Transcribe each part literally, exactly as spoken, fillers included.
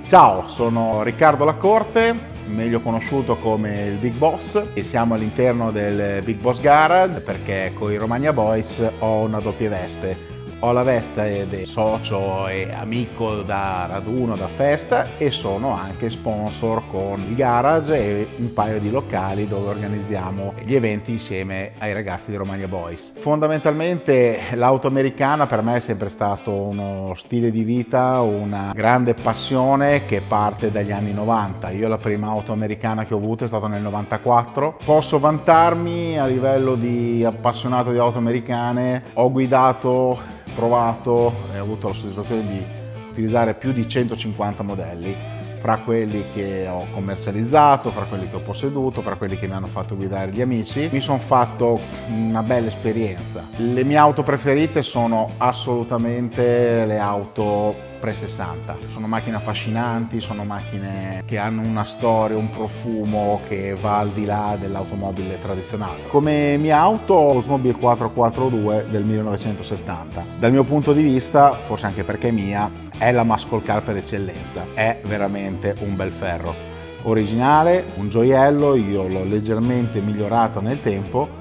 Ciao, sono Riccardo Lacorte, meglio conosciuto come il Big Boss, e siamo all'interno del Big Boss Garage perché con i Romagna Boys ho una doppia veste. Ho la veste di socio e amico da raduno, da festa, e sono anche sponsor con il garage e un paio di locali dove organizziamo gli eventi insieme ai ragazzi di Romagna Boys. Fondamentalmente l'auto americana per me è sempre stato uno stile di vita, una grande passione che parte dagli anni novanta. Io la prima auto americana che ho avuto è stata nel novantaquattro. Posso vantarmi a livello di appassionato di auto americane, ho guidato, provato e ho avuto la soddisfazione di utilizzare più di centocinquanta modelli, fra quelli che ho commercializzato, fra quelli che ho posseduto, fra quelli che mi hanno fatto guidare gli amici. Mi sono fatto una bella esperienza. Le mie auto preferite sono assolutamente le auto pre sessanta. Sono macchine affascinanti, sono macchine che hanno una storia, un profumo che va al di là dell'automobile tradizionale. Come mia auto ho l'Oldsmobile quattrocentoquarantadue del millenovecentosettanta. Dal mio punto di vista, forse anche perché è mia, è la muscle car per eccellenza. È veramente un bel ferro. Originale, un gioiello, io l'ho leggermente migliorata nel tempo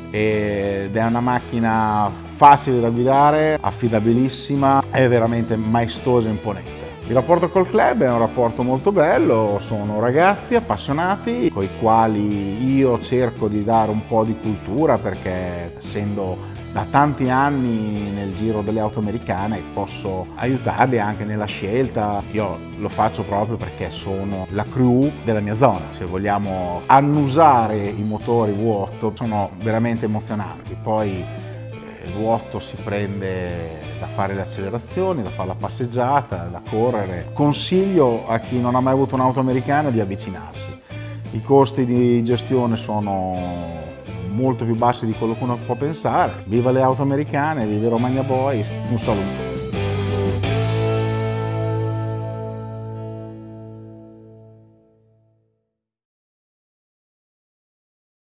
ed è una macchina facile da guidare, affidabilissima, è veramente maestosa e imponente. Il rapporto col club è un rapporto molto bello, sono ragazzi appassionati con i quali io cerco di dare un po' di cultura perché, essendo da tanti anni nel giro delle auto americane, posso aiutarli anche nella scelta. Io lo faccio proprio perché sono la crew della mia zona. Se vogliamo annusare i motori V otto sono veramente emozionanti. Poi eh, il V otto si prende da fare le accelerazioni, da fare la passeggiata, da correre. Consiglio a chi non ha mai avuto un'auto americana di avvicinarsi. I costi di gestione sono molto più bassi di quello che uno può pensare. Viva le auto americane, viva Romagna Boys, un saluto.